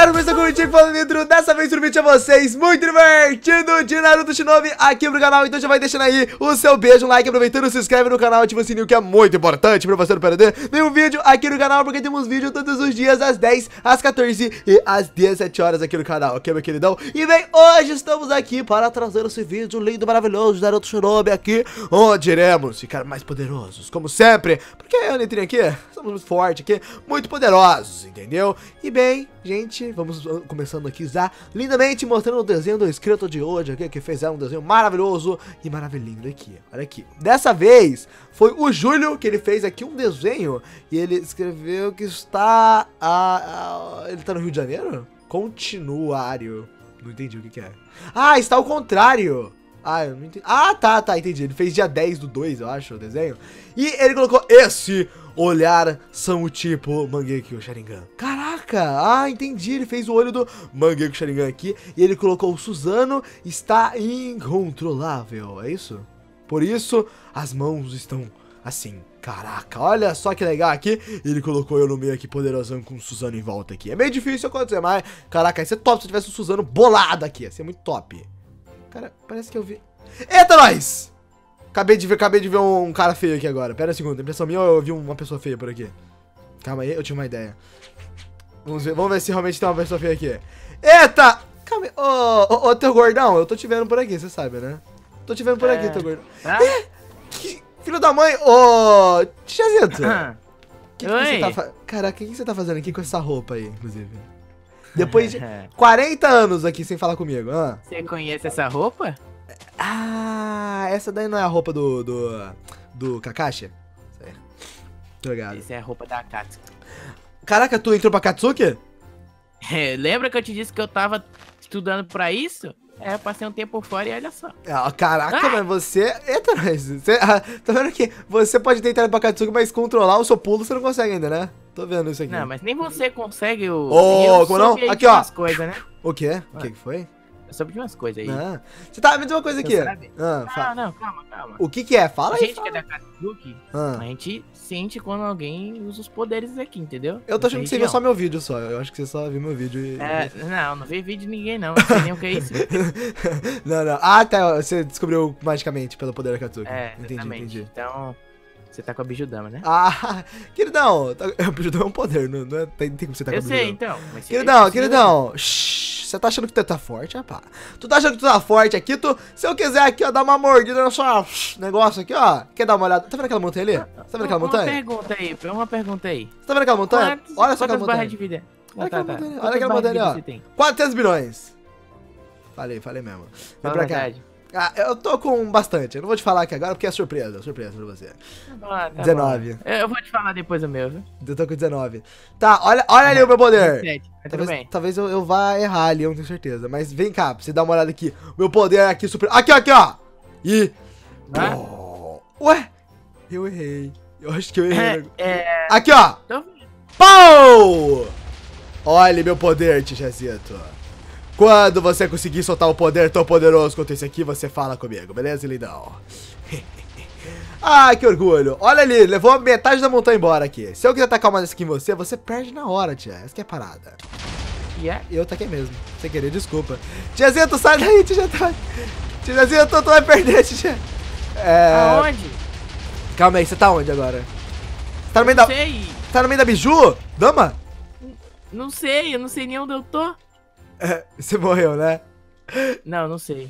galera, começou com o Tico falando dentro. Dessa vez o vídeo a vocês muito divertido de Naruto Shinobi aqui pro canal. Então já vai deixando aí o seu beijo, um like, aproveitando, se inscreve no canal, ativa o sininho que é muito importante pra você não perder nenhum vídeo aqui no canal, porque temos vídeo todos os dias às 10, às 14 e às 17 horas aqui no canal, ok, meu queridão? E bem, hoje estamos aqui para trazer esse vídeo lindo, maravilhoso de Naruto Shinobi aqui, onde iremos ficar mais poderosos, como sempre, porque eu entrei aqui, somos muito fortes aqui, muito poderosos, entendeu? E bem, gente, vamos começando aqui já lindamente mostrando o desenho do inscrito de hoje aqui, que fez um desenho maravilhoso e maravilhoso aqui, olha aqui. Dessa vez foi o Júlio que ele fez aqui um desenho e ele escreveu que está ele tá no Rio de Janeiro? Continuário. Não entendi o que é. Ah, está ao contrário. Ah, eu não entendi. Ah, tá, entendi. Ele fez dia 10/2, eu acho, o desenho. E ele colocou esse olhar são o tipo Mangekyo Sharingan. Caraca, entendi. Ele fez o olho do Mangekyo Sharingan aqui. E ele colocou o Suzano está incontrolável. É isso? Por isso, as mãos estão assim. Caraca, olha só que legal aqui. Ele colocou eu no meio aqui, poderosão, com o Suzano em volta aqui. É meio difícil acontecer, mas caraca, ia ser top se tivesse o Suzano bolado aqui. Ia ser muito top. Cara, parece que eu vi... Eita, nós! Acabei de ver um cara feio aqui agora. Pera um segundo, impressão minha ou eu vi uma pessoa feia por aqui? Calma aí, eu tinha uma ideia. Vamos ver se realmente tem uma pessoa feia aqui. Eita! Calma aí. Ô, teu gordão, eu tô te vendo por aqui, você sabe, né? Tô te vendo por aqui, teu gordão. Que filho da mãe! Ô, tiazito! Que você tá fazendo? Caraca, o que você tá fazendo aqui com essa roupa aí, inclusive? Depois de 40 anos aqui sem falar comigo. Você conhece essa roupa? Ah, essa daí não é a roupa do Kakashi? Tô ligado. Essa é a roupa da Akatsuki. Caraca, tu entrou pra Akatsuki? Lembra que eu te disse que eu tava estudando pra isso? Eu passei um tempo fora e olha só. Caraca, mas você... Eita, tá vendo que você pode ter entrado pra Akatsuki, mas controlar o seu pulo você não consegue ainda, né? Tô vendo isso aqui. Não, mas nem você consegue o... Como não? Aqui, ó. Coisas, né? O quê? O que foi? Eu soube de umas coisas aí. Você tá me dizendo uma coisa aqui. Não, calma. O que é? Fala aí. A gente que é da Akatsuki, a gente sente quando alguém usa os poderes aqui, entendeu? Eu tô achando que você viu só meu vídeo só. Eu acho que você só viu meu vídeo e... Não vi vídeo de ninguém não. Não sei nem o que é isso. Não. Ah, tá. Você descobriu magicamente pelo poder da Akatsuki. Entendi. Então... Você tá com a Bijudama, né? Queridão, a Bijudama é um poder, não tem como você tá com a Bijudama. Eu sei, então. Mas Queridão, você tá achando que tu tá forte, rapaz? Tu tá achando que tu tá forte aqui, se eu quiser aqui, ó, dar uma mordida no seu negócio aqui, ó, quer dar uma olhada? Tá vendo aquela montanha ali? Tá vendo aquela montanha? Uma pergunta aí. Você tá vendo aquela montanha? Olha só aquela montanha. Barras de vida? Olha aquela montanha ali, ó. 400 bilhões. Falei mesmo. Vem pra cá. Eu tô com bastante. Eu não vou te falar aqui agora porque é surpresa pra você. Tá 19. Bom. Eu vou te falar depois o meu, viu? Eu tô com 19. Tá, olha ali o meu poder. 17, talvez eu vá errar ali, eu não tenho certeza. Mas vem cá, pra você dar uma olhada aqui. O meu poder é aqui super... Aqui, ó. E... Ué? Eu errei. Eu acho que eu errei. Aqui, ó. Pau! Olha meu poder, Tichazito. Quando você conseguir soltar um poder tão poderoso quanto esse aqui, você fala comigo, beleza, lindão? Que orgulho. Olha ali, levou metade da montanha embora aqui. Se eu quiser tacar uma dessa aqui em você, você perde na hora, tia. Essa que é a parada. Eu taquei mesmo, sem querer, desculpa. Tiazito, sai daí, Tiazito, tu vai perder, tia. Aonde? Calma aí, você tá onde agora? Tá no meio Não sei. Tá no meio da Biju? Dama? Não sei, eu não sei nem onde eu tô. Você morreu, né? Não sei.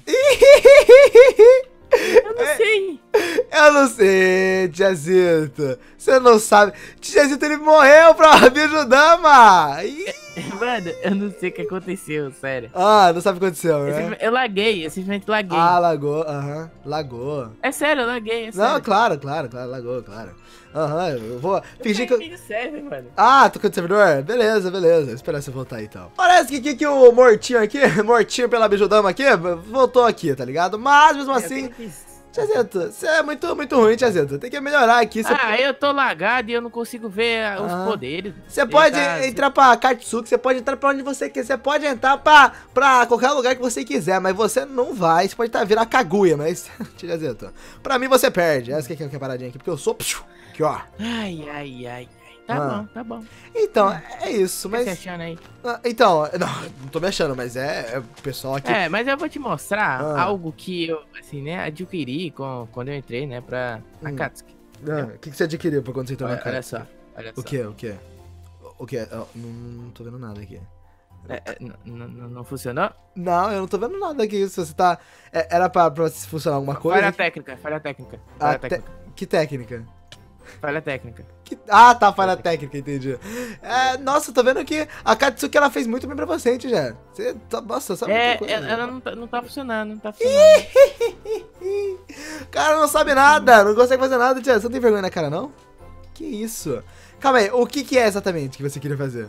Eu não sei, Tiazito. Você não sabe. Tiazito, ele morreu pra Bijudama. Mano, eu não sei o que aconteceu, sério. Não sabe o que aconteceu, né? Eu simplesmente laguei. Lagou, lagou. É sério, eu laguei, Não, claro, lagou, claro. Eu vou fingir que eu... serve, mano. Tô com o servidor? Beleza. Esperar você voltar aí, então. Parece que o mortinho aqui, mortinho pela Bijudama aqui, voltou aqui, tá ligado? Mas, mesmo assim... Tiazito, você é muito ruim, Tiazito. Tem que melhorar aqui. Eu tô lagado e eu não consigo ver os poderes. Você pode entrar pra Katsuki, você pode entrar pra onde você quiser, você pode entrar pra qualquer lugar que você quiser, mas você não vai. Você pode virar Kaguya, mas, Tiazito, pra mim você perde. Essa que é a paradinha aqui, porque eu sou... Aqui, ó. Ai. Tá bom, tá bom. Então, é isso, O que mas... você achando aí? Então, não tô me achando, mas é o pessoal aqui... Mas eu vou te mostrar algo que eu, assim, né, adquiri quando eu entrei, né, pra Akatsuki. O que você adquiriu pra quando você entrou na casa? Olha só, olha só. O quê? O quê? Não tô vendo nada aqui. Não funcionou? Não, eu não tô vendo nada aqui. Se você tá... Era pra funcionar alguma coisa? Falha técnica. Que técnica? Falha técnica. Tá, falha técnica, entendi. Nossa, tô vendo que a Katsuki, ela fez muito bem pra você, já. Nossa, sabe muita coisa. Ela não tá funcionando, O cara não sabe nada, não consegue fazer nada, tia. Você não tem vergonha na cara, não? Que isso? Calma aí, o que é exatamente que você queria fazer?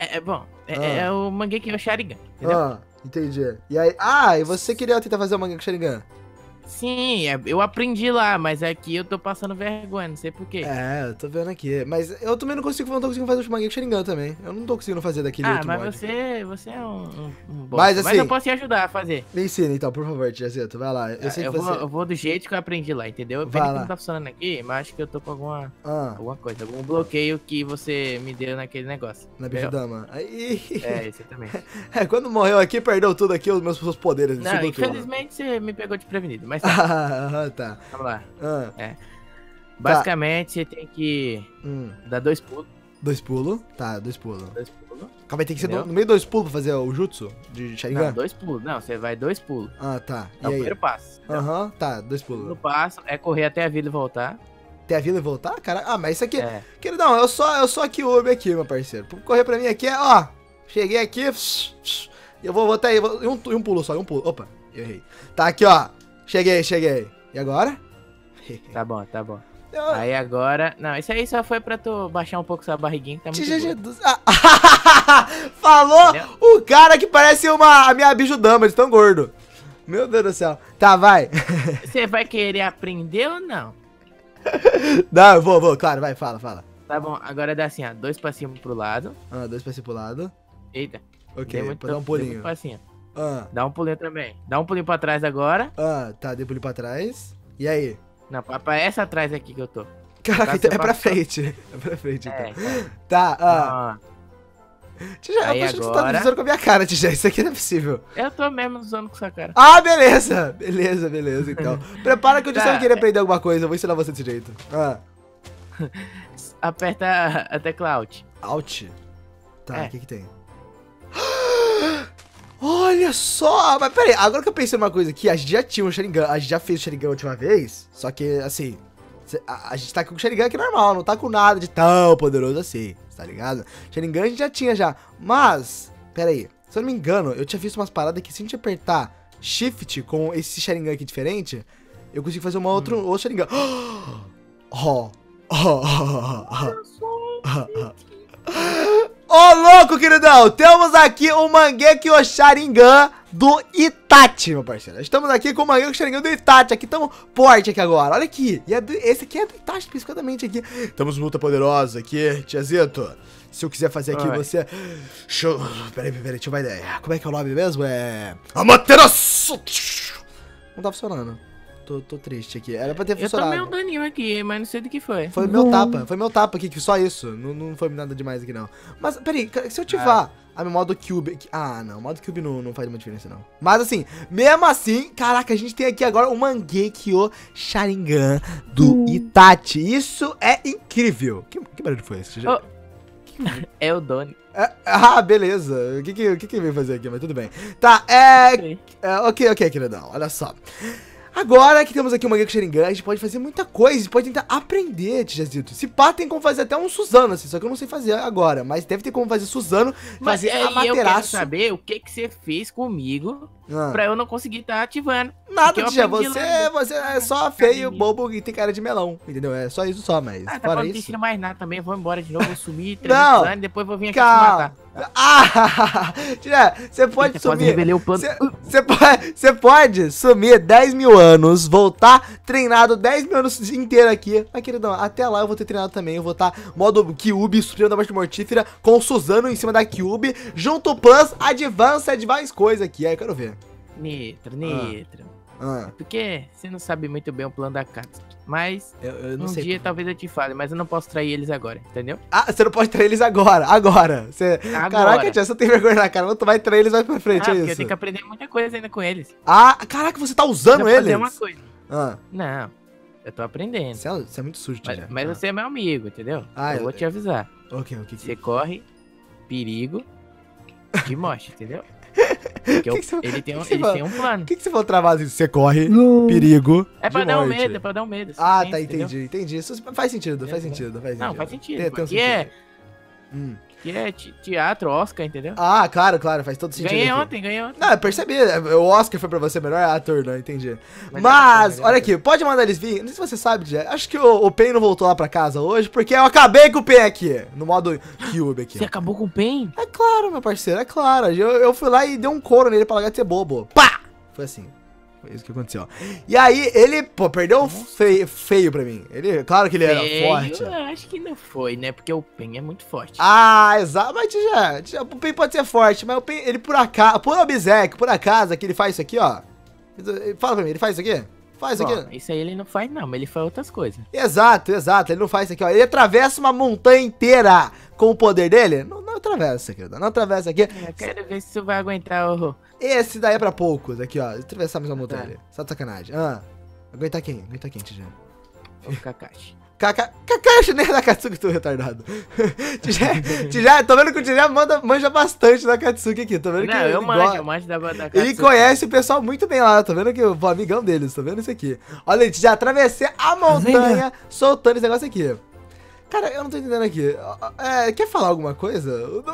É o Mangekyo Sharingan, entendeu? Entendi. E aí, e você queria tentar fazer o Mangekyo Sharingan? Sim, eu aprendi lá, mas aqui eu tô passando vergonha, não sei porquê. Eu tô vendo aqui. Mas eu também não tô conseguindo fazer o Mangekyo Sharingan também. Eu não tô conseguindo fazer daquele outro mod. Mas você é um bom. Mas assim... Mas eu posso te ajudar a fazer. Me ensina então, por favor, Tiazeto, vai lá. Eu sei que você... eu vou do jeito que eu aprendi lá, entendeu? Pena que não tá funcionando aqui, mas acho que eu tô com alguma coisa, algum bloqueio que você me deu naquele negócio. Na bicho-dama. Aí... Exatamente. Quando morreu aqui, perdeu tudo aqui, os meus poderes. Não, infelizmente você me pegou desprevenido, mas tá. Vamos lá. Basicamente, você tem que dar 2 pulos. 2 pulos? Tá, 2 pulos. 2 pulos. Calma aí, tem que ser no meio de 2 pulos pra fazer o jutsu de Sharingan? Não, 2 pulos. Não, você vai 2 pulos. Tá. É o primeiro passo. Tá, 2 pulos. O passo é correr até a vila e voltar. Até a vila e voltar? Cara, mas isso aqui... Queridão, eu sou aqui o Uber aqui, meu parceiro. Correr pra mim aqui cheguei aqui... Eu vou até aí, um pulo só, um pulo. Opa, eu errei. Tá aqui, cheguei. E agora? Tá bom. Aí agora... Não, isso aí só foi pra tu baixar um pouco sua barriguinha, que tá muito gordo. Falou o cara que parece a minha bijudama, de tão gordo. Meu Deus do céu. Tá, vai. Você vai querer aprender ou não? Não, eu vou, claro, vai, fala. Tá bom, agora dá assim, 2 passinhos pro lado. 2 passinhos pro lado. Eita. Ok, pra dar um pulinho. Dá um pulinho também. Dá um pulinho pra trás agora. Tá, dei pulinho pra trás. E aí? Não, pra essa atrás aqui que eu tô. Caraca, então é pra frente. É pra frente, então. Tá, Tijé, eu tô achando que você tá usando com a minha cara, Tijé. Isso aqui não é possível. Eu tô mesmo usando com sua cara. Beleza, então. Prepara que eu disse que eu queria aprender alguma coisa. Eu vou ensinar você desse jeito. Aperta a tecla Alt. Alt? Tá, o que tem? Olha só! Mas pera aí, agora que eu pensei numa coisa aqui, a gente já tinha um Sharingan, a gente já fez o Sharingan a última vez, só que, assim, a gente tá com o Sharingan aqui normal, não tá com nada de tão poderoso assim, tá ligado? Sharingan a gente já tinha mas, pera aí, se eu não me engano, eu tinha visto umas paradas que se a gente apertar Shift com esse Sharingan aqui diferente, eu consigo fazer outro Sharingan. Ô, louco, queridão! Temos aqui o Mangekyo Sharingan do Itachi, meu parceiro. Estamos aqui com o Mangekyo Sharingan do Itachi. Aqui estamos forte aqui agora. Olha aqui. E esse aqui é do Itachi, especificamente aqui. Estamos luta poderosa aqui, Tiazito. Se eu quiser fazer aqui, você... Peraí, deixa eu ver uma ideia. Como é que é o nome mesmo? Amaterasu! Não tá funcionando. Tô triste aqui. Era pra ter funcionado. Eu tomei um daninho aqui, mas não sei do que foi. Foi meu tapa aqui, que só isso. Não foi nada demais aqui, não. Mas, peraí, se eu ativar a meu modo Cube... não, o modo Cube não faz uma diferença, não. Mas, assim, mesmo assim, caraca, a gente tem aqui agora o Mangekyo Sharingan do Itachi. Isso é incrível. Que barulho foi esse? É o Doni. Beleza. O que veio fazer aqui? Mas tudo bem. Tá, ok, queridão. Olha só. Agora que temos aqui o Mangekyo Sharingan, a gente pode fazer muita coisa, a gente pode tentar aprender, Tijazito. Se pá, tem como fazer até um Suzano, assim, só que eu não sei fazer agora, mas deve ter como fazer Suzano, fazer Amaterasu. Eu quero saber o que você fez comigo pra eu não conseguir estar ativando. Nada, Tijá, você é só feio, bobo e tem cara de melão, entendeu? É só isso só, mas tá fora isso... Não te ensino mais nada também, vou embora de novo, vou sumir 300 anos, depois vou vir aqui te matar. Tijá, você pode sumir, você pode sumir 10 mil anos, voltar treinado 10 mil anos inteiro aqui. Mas, queridão, até lá eu vou ter treinado também. Eu vou estar modo Kyuubi, Supremo da Morte Mortífera, com o Suzano em cima da Kyuubi, junto plus, Advance, mais coisa aqui. Aí eu quero ver. Nitro. Porque você não sabe muito bem o plano da Katsuki. Mas eu não um sei dia talvez eu te fale, mas eu não posso trair eles agora, entendeu? Ah, você não pode trair eles agora. Agora. Caraca, tia, você tem vergonha na cara. Não, tu vai trair eles mais pra frente, é isso? Porque eu tenho que aprender muita coisa ainda com eles. Ah, caraca, você tá usando eles? Fazer uma coisa. Não, eu tô aprendendo. Você é muito sujo, tia. Mas você é meu amigo, entendeu? Eu vou te avisar. Ok. Você corre perigo de morte, entendeu? Ele tem um plano. O que você falou travado assim? Você corre, perigo. É pra dar um medo, é pra dar um medo. Ah, tá, entendi. Isso faz sentido, faz sentido. Não, faz sentido. Que é teatro, Oscar, entendeu? Ah, claro, faz todo sentido. Ganhei ontem. Não, eu percebi. O Oscar foi pra você melhor ator, não, entendi. Mas olha aqui, pode mandar eles vir. Não sei se você sabe, já. Acho que o Pen não voltou lá pra casa hoje, porque eu acabei com o Pen aqui, no modo Cube aqui. Você acabou com o Pen? É claro, meu parceiro, é claro. Eu fui lá e dei um couro nele pra largar de ser bobo. Pá! Foi assim. Foi isso que aconteceu. E aí, ele, perdeu feio pra mim. Claro que ele era forte. Eu acho que não foi, né? Porque o Pen é muito forte. Ah, exato. Mas já, o Pen pode ser forte, mas o Pen, ele por acaso, por acaso, que ele faz isso aqui, ó. Fala pra mim, ele faz isso aqui? Faz isso aqui. Isso aí ele não faz, não, mas ele faz outras coisas. Exato. Ele não faz isso aqui, ó. Ele atravessa uma montanha inteira com o poder dele. Não atravessa, querido. Não atravessa aqui. Eu quero ver se tu vai aguentar o... Esse daí é pra poucos, aqui, ó. Atravessar mais uma montanha ali. Só de sacanagem. Aguenta quem, Tijã? O Kakashi. Kakashi nem é da Katsuki, tô retardado. Tijã, tô vendo que o Tijã manja bastante da Katsuki aqui. Tô vendo que eu manjo da Katsuki. Ele conhece o pessoal muito bem lá. Tô vendo que o amigão deles, tô vendo isso aqui. Olha aí, Tijã, atravessei a montanha soltando esse negócio aqui. Cara, eu não tô entendendo aqui. Quer falar alguma coisa?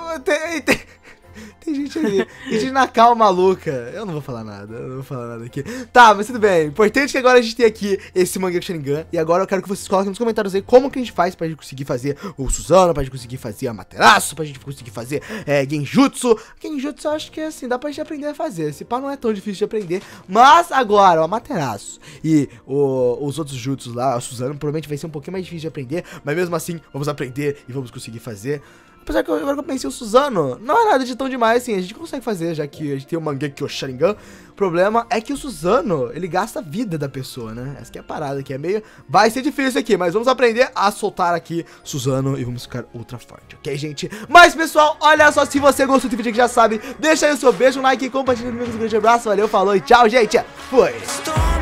Tem gente ali, tem gente na calma maluca. Eu não vou falar nada, aqui. Tá, mas tudo bem. Importante que agora a gente tem aqui esse Mangekyou Sharingan. E agora eu quero que vocês coloquem nos comentários aí como que a gente faz pra gente conseguir fazer o Susanoo, pra gente conseguir fazer a Amaterasu, pra gente conseguir fazer Genjutsu. Genjutsu eu acho que assim, dá pra gente aprender a fazer. Esse pá não é tão difícil de aprender. Mas agora, o Amaterasu e os outros jutsus lá, o Susanoo, provavelmente vai ser um pouquinho mais difícil de aprender. Mas mesmo assim, vamos aprender e vamos conseguir fazer. Apesar que agora que eu pensei, o Susanoo não é nada de tão demais, assim, a gente consegue fazer, já que a gente tem o Mangekyou Sharingan. O problema é que o Susanoo, ele gasta a vida da pessoa, né? Essa que é a parada, que é meio... Vai ser difícil aqui, mas vamos aprender a soltar aqui Susanoo e vamos ficar ultra forte, ok, gente? Mas, pessoal, olha só, se você gostou do vídeo aqui, já sabe, deixa aí o seu beijo, um like e compartilha comigo. Um grande abraço, valeu, falou e tchau, gente! Fui!